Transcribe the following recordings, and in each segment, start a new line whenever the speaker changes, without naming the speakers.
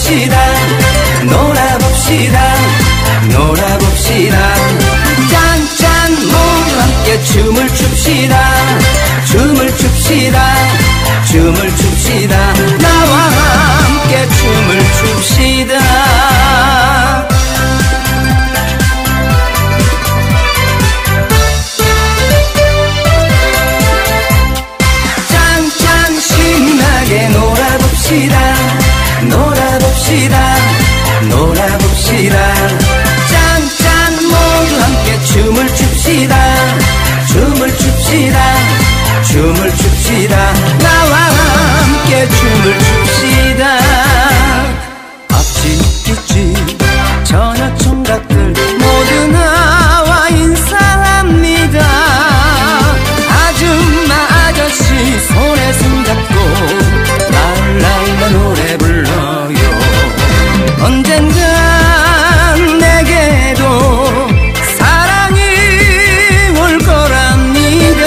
놀아봅시다 놀아봅시다 짠짠 모두 함께 춤을 춥시다 춤을 춥시다 춤을 춥시다 나와 함께 춤을 춥시다 짠짠 신나게 놀아봅시다 놀아봅시다 놀아봅시다 짠짠 모두 함께 춤을 춥시다 춤을 춥시다 춤을 춥시다 나와 함께 춤을 춥시다 앞집 뒷집 처녀 총각들 모두 나와 인사합니다 아줌마 아저씨 손에 손잡고 랄랄라 노래 불러요 언젠간 내게도 사랑이 올 거랍니다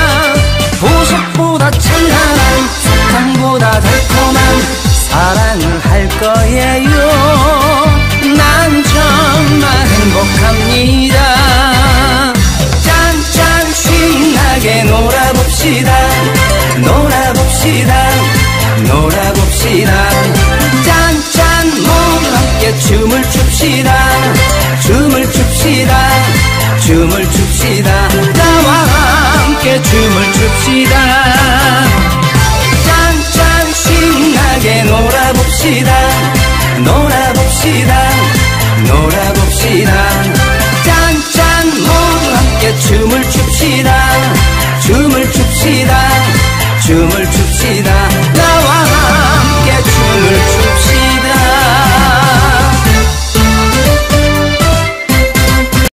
보석보다 찬란한 사탕보다 달콤한 사랑을 할 거예요 난 정말 행복합니다 짠짠 신나게 놀아봅시다 놀아봅시다 놀아봅시다 짠짠 모두 함께 춤을 춥시다 춤을 춥시다 춤을 춥시다 나와 함께 춤을 춥시다 짠짠 신나게 놀아봅시다 놀아봅시다 놀아봅시다 짠짠 모두 함께 춤을 춥시다 춤을 춥시다 춤을